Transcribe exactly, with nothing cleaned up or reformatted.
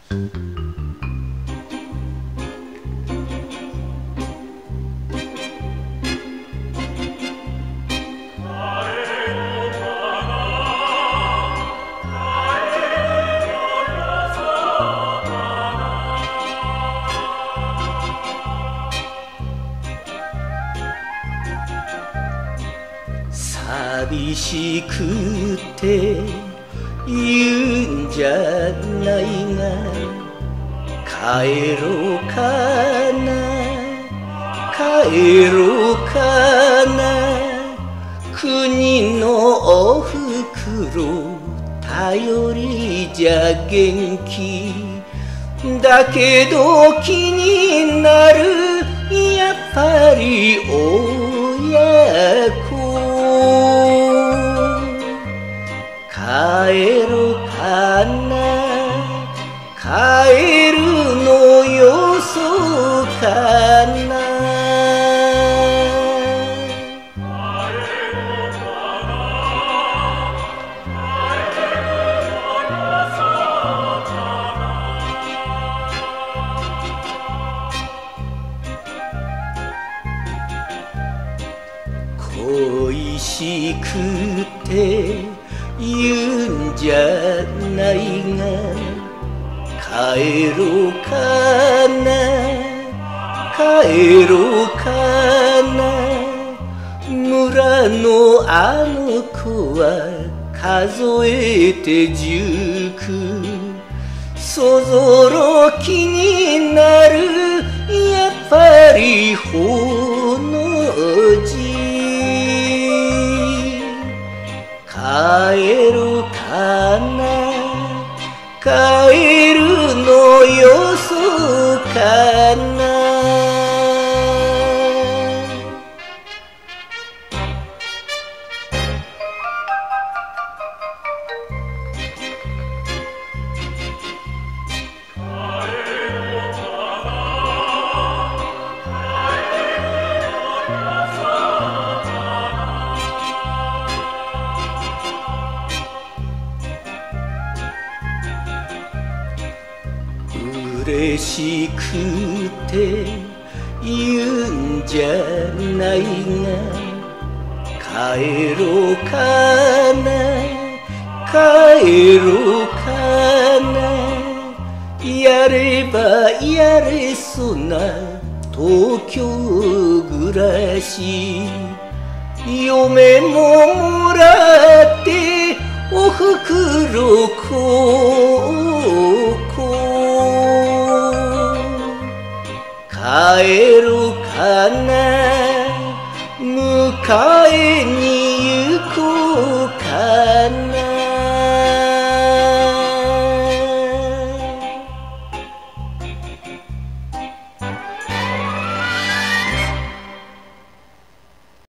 寂しくて言うんじゃないが帰ろうかな帰ろうかな国のおふくろ頼りじゃ元気だけど気になるやっぱり親子帰ろうかな帰るのよそうかな恋しくて言うんじゃないが帰ろうかな帰ろうかな村のあの子は数えて十九そぞろ気になるやっぱりほの字帰ろうかな帰るのよそうかな嬉しくて言うんじゃないが帰ろうかな帰ろうかなやればやれそうな東京暮らし嫁ももらっておふくろ高校帰ろうかな迎えに行こうか